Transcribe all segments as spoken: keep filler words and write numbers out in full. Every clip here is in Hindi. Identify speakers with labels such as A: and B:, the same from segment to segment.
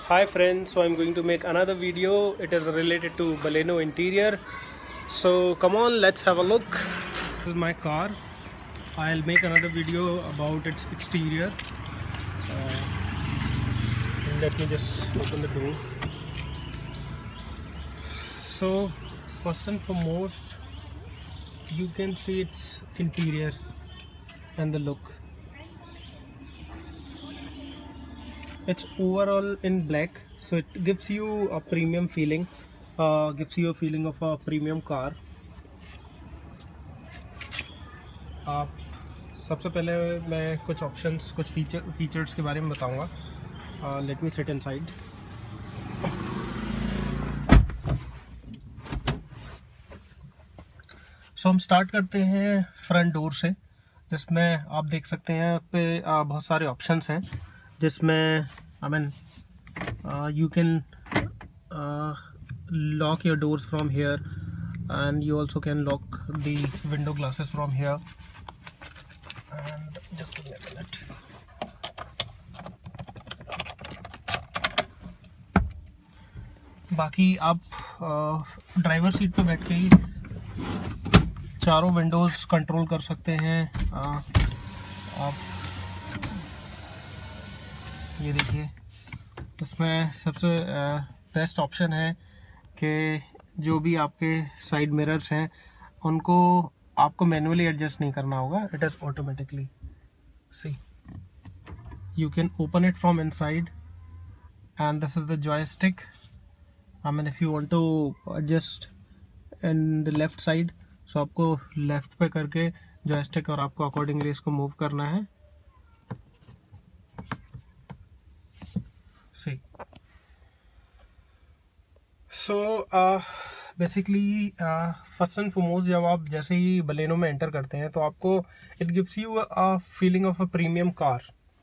A: Hi friends, so I'm going to make another video. It is related to Baleno Interior. So come on, let's have a look. This is my car. I'll make another video about its exterior. Uh, let me just open the door. So first and foremost, you can see its interior and the look. It's overall in black, so it gives you a premium feeling, uh, gives you a feeling of a premium car. आप सबसे पहले मैं कुछ ऑप्शंस, कुछ फीचर फीचर्स के बारे में बताऊंगा. Let me sit inside. So हम स्टार्ट करते हैं फ्रंट डोर से, जिसमें आप देख सकते हैं पे uh, बहुत सारे ऑप्शंस हैं, जिसमें I mean uh, you can uh, lock your doors from here, and you also can lock the window glasses from here. And just give me a minute. बाकी आप ड्राइवर सीट पे बैठ के ही चारों विंडोज कंट्रोल कर सकते हैं. uh, आप ये देखिए, इसमें सबसे बेस्ट ऑप्शन है कि जो भी आपके साइड मिरर्स हैं उनको आपको मैनुअली एडजस्ट नहीं करना होगा. It is automatically. See, you can open it from inside and this is the joystick. I mean if you want to adjust in the left side, so आपको लेफ्ट पे करके जॉयस्टिक और आपको अकॉर्डिंगली इसको मूव करना है. So basically first and foremost, जब आप जैसे ही बलेनो में एंटर करते हैं तो आपको it gives you a feeling of a premium car,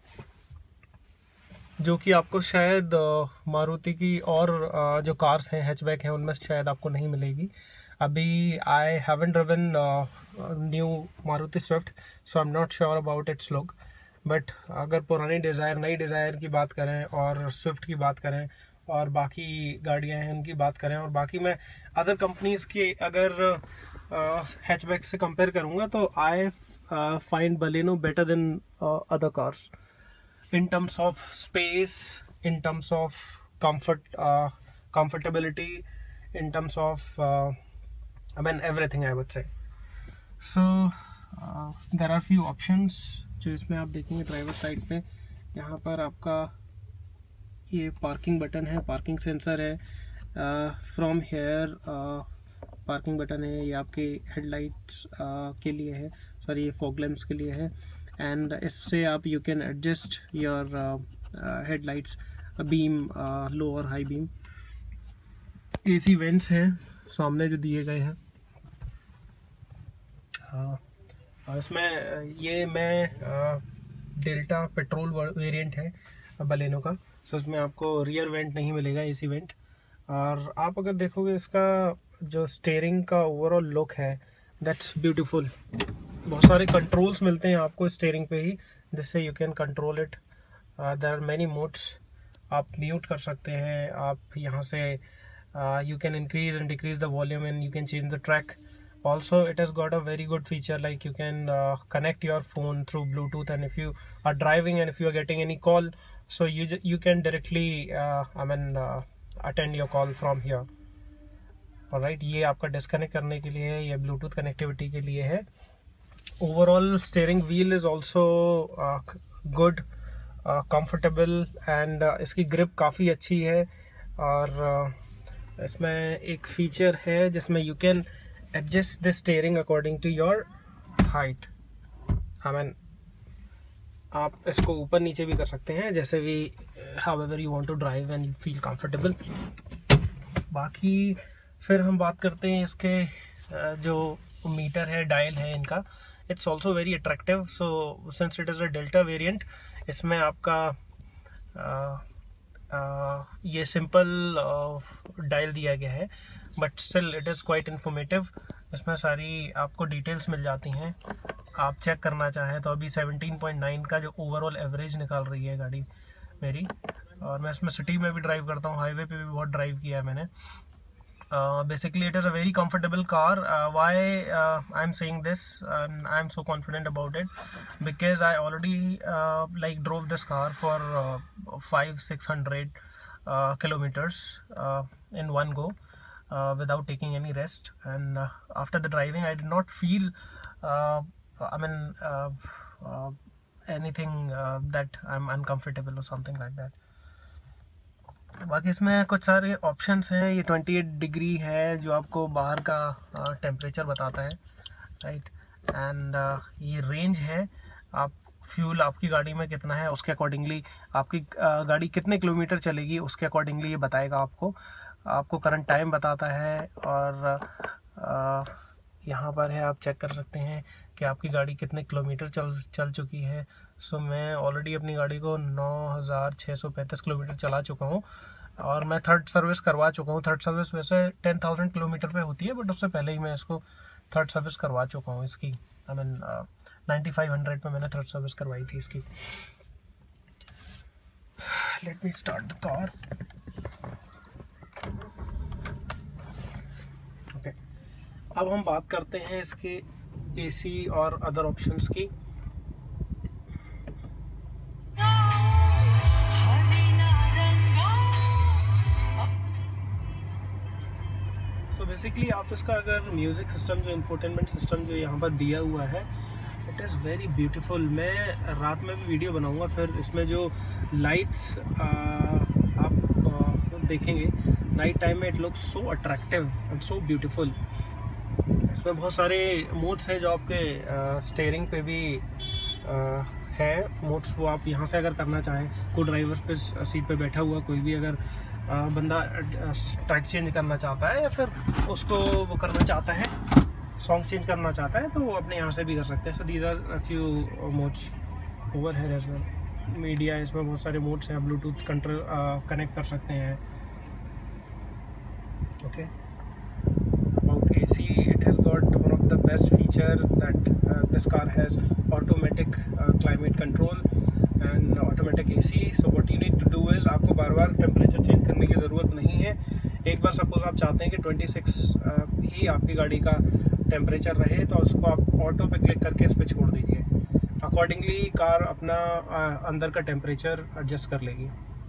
A: जो कि आपको शायद मारुति uh, की और uh, जो कार्स हैं, हैचबैक हैं, उनमें शायद आपको नहीं मिलेगी. अभी I haven't driven new Maruti Swift, so I am not sure about its look. But अगर पुरानी डिज़ायर, नई डिज़ायर की बात करें और स्विफ्ट की बात करें और बाकी गाड़ियां हैं उनकी बात करें, और बाकी मैं अदर कंपनीज़ की अगर हैचबैक से कंपेयर करूंगा, तो I find Baleno better than other cars in terms of space, in terms of comfort, uh, comfortability, in terms of uh, I mean everything, I would say. So uh, there are few options जो इसमें आप देखेंगे ड्राइवर साइड पे. यहाँ पर आपका ये पार्किंग बटन है, पार्किंग सेंसर है, फ्रॉम हेयर पार्किंग बटन है, ये आपके हेडलाइट्स uh, के लिए है, सॉरी ये फॉग लैंप्स के लिए है. एंड इससे आप you can adjust your headlights beam, low और हाई बीम. एसी वेंट्स हैं सामने जो दिए गए हैं. uh, इसमें ये मैं डेल्टा पेट्रोल वेरिएंट है बलेनो का, सो इसमें आपको रियर वेंट नहीं मिलेगा, एसी वेंट. और आप अगर देखोगे इसका जो स्टीयरिंग का ओवरऑल लुक है, दैट्स ब्यूटीफुल. बहुत सारे कंट्रोल्स मिलते हैं आपको स्टीयरिंग पे ही, जिससे you can control it. There are many modes. आप म्यूट कर सकते हैं, आप यहाँ से you can increase and decrease the volume and you can change the track. Also it has got a very good feature, like you can uh, connect your phone through Bluetooth, and if you are driving and if you are getting any call, so you you can directly uh, I mean uh, attend your call from here. Alright, ये आपका डिस्कनेक्ट करने के लिए है, ये ब्लूटूथ कनेक्टिविटी के लिए है. Overall steering wheel is also good, comfortable, and इसकी ग्रिप काफ़ी अच्छी है. और uh, इसमें एक फीचर है जिसमें you can adjust the steering according to your height. I mean आप इसको ऊपर नीचे भी कर सकते हैं, जैसे भी however you want to drive and you feel comfortable. बाकी फिर हम बात करते हैं इसके जो मीटर है, डायल है इनका. It's also very attractive. So since it is a Delta variant, इसमें आपका आ, आ, ये सिंपल डायल दिया गया है, but still it is quite informative. इसमें सारी आपको डिटेल्स मिल जाती हैं. आप चेक करना चाहें तो अभी सेवनटीन पॉइंट नाइन का जो ओवरऑल एवरेज निकाल रही है गाड़ी मेरी, और मैं इसमें सिटी में भी ड्राइव करता हूँ, हाईवे पे भी बहुत ड्राइव किया है मैंने। Basically it is a very comfortable car. Why I am saying this, I am so confident about it because I already like drove this car for five six hundred kilometers uh, in one go uh, without taking any rest, and uh, after the driving I did not feel uh, I mean uh, uh, anything uh, that I'm uncomfortable or something like that. बाकी इसमें कुछ सारे ऑप्शंस हैं. ये अट्ठाईस डिग्री है जो आपको बाहर का टेम्परेचर uh, बताता है, राइट. एंड uh, ये रेंज है, आप फ्यूल आपकी गाड़ी में कितना है उसके अकॉर्डिंगली, आपकी गाड़ी कितने किलोमीटर चलेगी उसके अकॉर्डिंगली ये बताएगा आपको. आपको करंट टाइम बताता है, और यहाँ पर है आप चेक कर सकते हैं कि आपकी गाड़ी कितने किलोमीटर चल चल चुकी है. सो मैं ऑलरेडी अपनी गाड़ी को नौ हज़ार छः सौ पैंतीस किलोमीटर चला चुका हूँ, और मैं थर्ड सर्विस करवा चुका हूँ. थर्ड सर्विस वैसे टेन थाउजेंड किलोमीटर पे होती है, बट उससे पहले ही मैं इसको थर्ड सर्विस करवा चुका हूँ इसकी. I mean ninety five hundred पे मैंने थर्ड सर्विस करवाई थी इसकी. Let me start the car. Okay, अब हम बात करते हैं इसके एसी और अदर ऑप्शंस की. सो बेसिकली आप इसका अगर म्यूज़िक सिस्टम जो इंफोटेनमेंट सिस्टम जो यहाँ पर दिया हुआ है, इट इज़ वेरी ब्यूटीफुल. मैं रात में भी वीडियो बनाऊंगा, फिर इसमें जो लाइट्स आप आ, देखेंगे नाइट टाइम में, it looks so attractive and so beautiful. इसमें बहुत सारे मोड्स हैं जो आपके स्टीयरिंग पे भी आ, है मोड्स, वो आप यहाँ से अगर करना चाहें, को ड्राइवर पे सीट पे बैठा हुआ कोई भी अगर आ, बंदा ट्रैक चेंज करना चाहता है या फिर उसको वो करना चाहता है, सॉन्ग चेंज करना चाहता है, तो वो अपने यहाँ से भी कर सकते हैं. So these are few modes over है एज वेल. मीडिया, इसमें बहुत सारे मोड्स हैं, ब्लूटूथ कंट्रोल कनेक्ट कर सकते हैं. Okay, about AC, it has got one of the best feature that this car has automatic climate control and automatic AC. So what you need to do is, आपको बार बार टेम्परेचर चेंज करने की ज़रूरत नहीं है. एक बार सपोज आप चाहते हैं कि छब्बीस ही आपकी गाड़ी का टेम्परेचर रहे, तो उसको आप ऑटो पे क्लिक करके इस पर छोड़ दीजिए. अकॉर्डिंगली कार अपना आ, अंदर का टेम्परेचर एडजस्ट कर लेगी.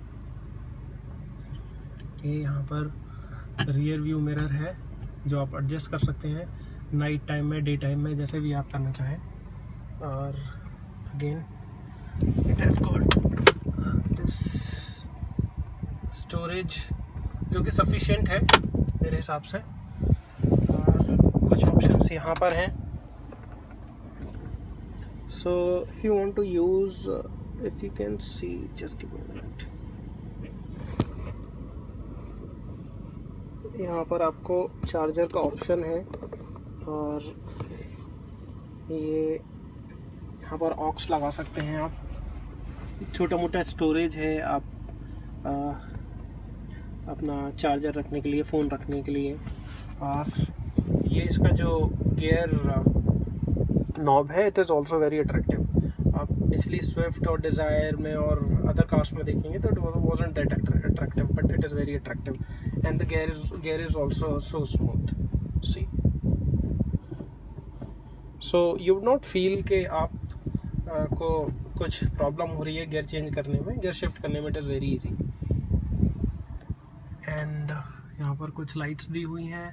A: ये यहाँ पर रियर व्यू मिरर है जो आप एडजस्ट कर सकते हैं नाइट टाइम में, डे टाइम में, जैसे भी आप करना चाहें. और again it has got this storage जो कि सफिशिएंट है मेरे हिसाब से. और कुछ ऑप्शंस यहाँ पर हैं. So if you want to use, if you can see, just give a minute. यहाँ पर आपको चार्जर का ऑप्शन है, और ये यहाँ पर ऑक्स लगा सकते हैं आप. छोटा मोटा स्टोरेज है, आप आ, अपना चार्जर रखने के लिए, फ़ोन रखने के लिए. और ये इसका जो गियर नॉब है, it is also very attractive. आप पिछली स्विफ्ट और डिज़ायर में और अदर कार्स में देखेंगे तो it wasn't that attractive, but it is very attractive. And the gear is gear is also so smooth. See, so you would not feel कि आप uh, को कुछ प्रॉब्लम हो रही है गियर चेंज करने में, गियर शिफ्ट करने में. It is very easy. And यहाँ पर कुछ लाइट्स दी हुई हैं.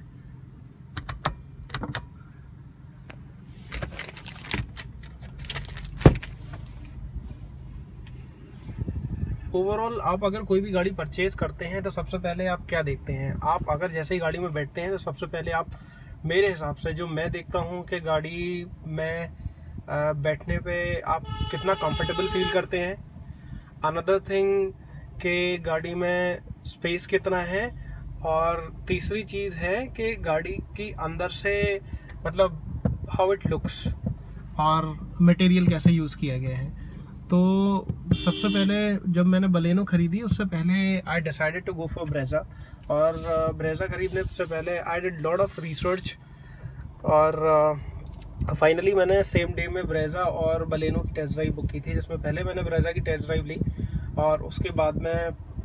A: ओवरऑल आप अगर कोई भी गाड़ी परचेज करते हैं तो सबसे पहले आप क्या देखते हैं? आप अगर जैसे ही गाड़ी में बैठते हैं तो सबसे पहले आप, मेरे हिसाब से जो मैं देखता हूँ कि गाड़ी में बैठने पे आप कितना कंफर्टेबल फील करते हैं. अनदर थिंग कि गाड़ी में स्पेस कितना है. और तीसरी चीज़ है कि गाड़ी की अंदर से मतलब हाउ इट लुक्स और मटेरियल कैसे यूज़ किया गया है. तो सबसे पहले जब मैंने बलेनो ख़रीदी उससे पहले I decided to go for Brezza. और ब्रेजा ख़रीदने से पहले I did lot of research, और फाइनली uh, मैंने सेम डे में ब्रेजा और बलेनो की टेस्ट ड्राइव बुक की थी, जिसमें पहले मैंने ब्रेजा की टेस्ट ड्राइव ली और उसके बाद में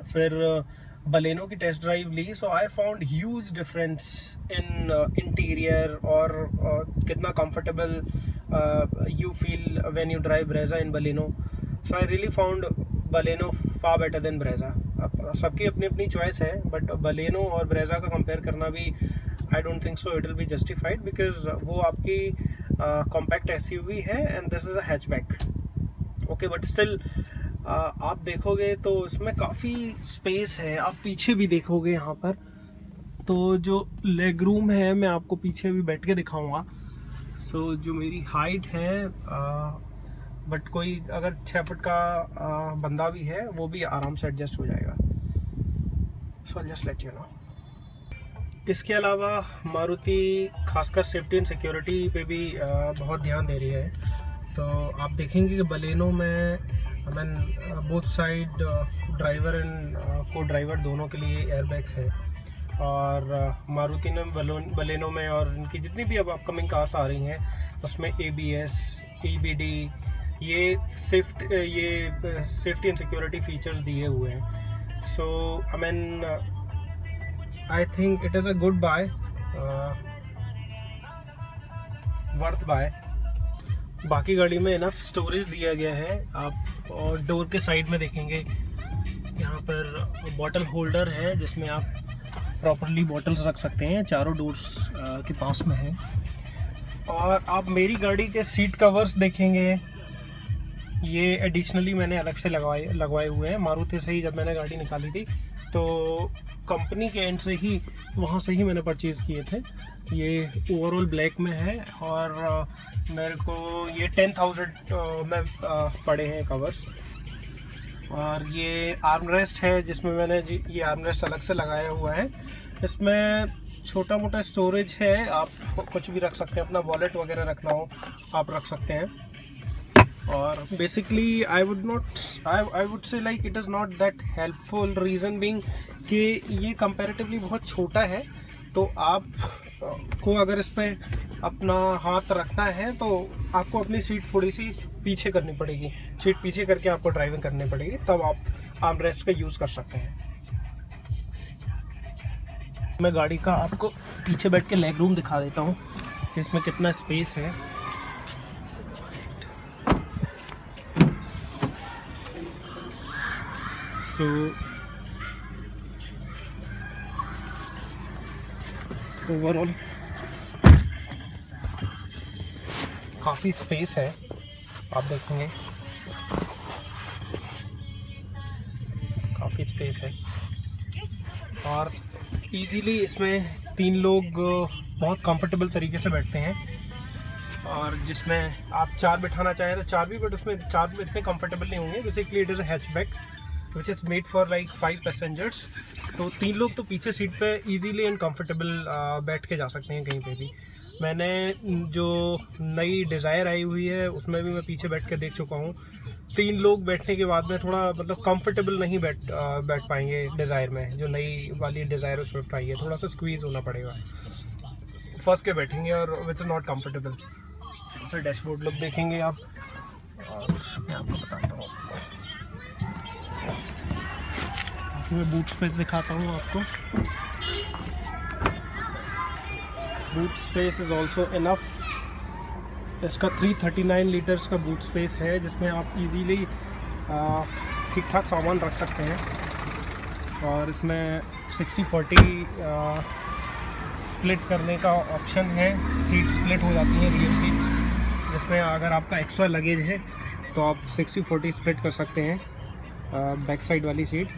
A: फिर बलेनो की टेस्ट ड्राइव ली, so I found huge difference in interior और uh, कितना comfortable you feel when you drive Brezza in Baleno. So I really found Baleno far better than Brezza. अब सबकी अपनी अपनी चॉइस है, बट बलेनो और ब्रेजा का कंपेयर करना भी I don't think so it will be justified, because वो आपकी कॉम्पैक्ट एसयूवी है and this is a hatchback. Okay, but still आप देखोगे तो इसमें काफ़ी स्पेस है. आप पीछे भी देखोगे यहाँ पर, तो जो लेग रूम है मैं आपको पीछे भी बैठ के दिखाऊंगा. सो so, जो मेरी हाइट है, बट कोई अगर छः फुट का आ, बंदा भी है वो भी आराम से एडजस्ट हो जाएगा. So just let you know. इसके अलावा मारुति खासकर सेफ्टी एंड सिक्योरिटी पे भी आ, बहुत ध्यान दे रही है. तो आप देखेंगे कि बलेनो में I mean both side driver and co driver दोनों के लिए एयरबैग्स हैं. और मारुति ने बलेनो में और इनकी जितनी भी अब अपकमिंग कार्स आ रही हैं उसमें A B S, E B D, ये सेफ्ट ये सेफ्टी एंड सिक्योरिटी फीचर्स दिए हुए हैं. So I mean I think it is a good buy, worth buy. बाकी गाड़ी में इनफ स्टोरेज दिया गया है. आप और डोर के साइड में देखेंगे यहाँ पर बॉटल होल्डर है जिसमें आप प्रॉपरली बॉटल्स रख सकते हैं. चारों डोर्स के पास में है. और आप मेरी गाड़ी के सीट कवर्स देखेंगे, ये एडिशनली मैंने अलग से लगवाए लगवाए हुए हैं. मारुति से ही जब मैंने गाड़ी निकाली थी तो कंपनी के एंड से ही वहाँ से ही मैंने परचेज़ किए थे. ये ओवरऑल ब्लैक में है और मेरे को ये टेन थाउजेंड में पड़े हैं कवर्स. और ये आर्मरेस्ट है जिसमें मैंने ये आर्मरेस्ट अलग से लगाया हुआ है. इसमें छोटा मोटा स्टोरेज है, आप कुछ भी रख सकते हैं, अपना वॉलेट वगैरह रखना हो आप रख सकते हैं. और basically I would not I I would say like it is not that helpful. Reason being कि ये कंपैरेटिवली बहुत छोटा है, तो आप को अगर इस पर अपना हाथ रखना है तो आपको अपनी सीट थोड़ी सी पीछे करनी पड़ेगी. सीट पीछे करके आपको ड्राइविंग करनी पड़ेगी, तब आप आर्मरेस्ट का यूज़ कर सकते हैं. मैं गाड़ी का आपको पीछे बैठ के लेग रूम दिखा देता हूँ कि इसमें कितना स्पेस है. सो ओवरऑल काफ़ी स्पेस है, आप देखेंगे काफ़ी स्पेस है. और इजीली इसमें तीन लोग बहुत कंफर्टेबल तरीके से बैठते हैं. और जिसमें आप चार बिठाना चाहें तो चार भी, बट उसमें चार भी इतने कंफर्टेबल नहीं होंगे. Basically it is a hatchback which is made for like five passengers. तो तीन लोग तो पीछे सीट पे इजीली एंड कंफर्टेबल बैठ के जा सकते हैं कहीं पे भी. मैंने जो नई डिज़ायर आई हुई है उसमें भी मैं पीछे बैठ के देख चुका हूँ. तीन लोग बैठने के बाद में थोड़ा मतलब कंफर्टेबल नहीं बैठ बैठ पाएंगे. डिज़ायर में जो नई वाली डिज़ायर स्विफ्ट आई है, थोड़ा सा स्क्वीज़ होना पड़ेगा, फंस के बैठेंगे और which is not comfortable. Sir dashboard look देखेंगे आप, और मैं आपको बताता हूँ. मैं बूट स्पेस दिखाता हूँ आपको. Boot space is also enough. इसका थ्री थर्टी नाइन लीटर्स का बूट स्पेस है जिसमें आप इजीली ठीक ठाक सामान रख सकते हैं. और इसमें सिक्सटी फोर्टी स्प्लिट करने का ऑप्शन है. सीट स्प्लिट हो जाती हैं रियर सीट्स, जिसमें अगर आपका एक्स्ट्रा लगेज है तो आप सिक्सटी फोर्टी स्प्लिट कर सकते हैं बैक साइड वाली seat.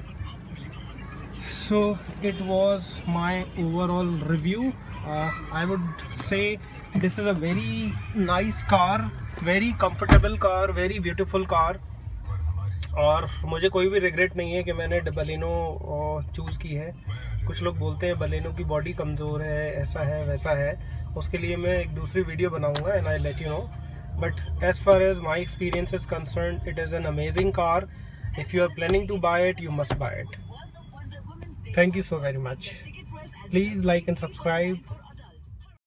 A: So it was my overall review. uh, I would say this is a very nice car, very comfortable car, very beautiful car. और मुझे कोई भी रिग्रेट नहीं है कि मैंने बलेनो चूज़ की है. कुछ लोग बोलते हैं बलेनो की बॉडी कमज़ोर है, ऐसा है वैसा है, उसके लिए मैं एक दूसरी वीडियो बनाऊंगा and I let you know. But as far as my experience is concern, it is an amazing car. If you are planning to buy it, you must buy it. Thank you so very much. Please like and subscribe.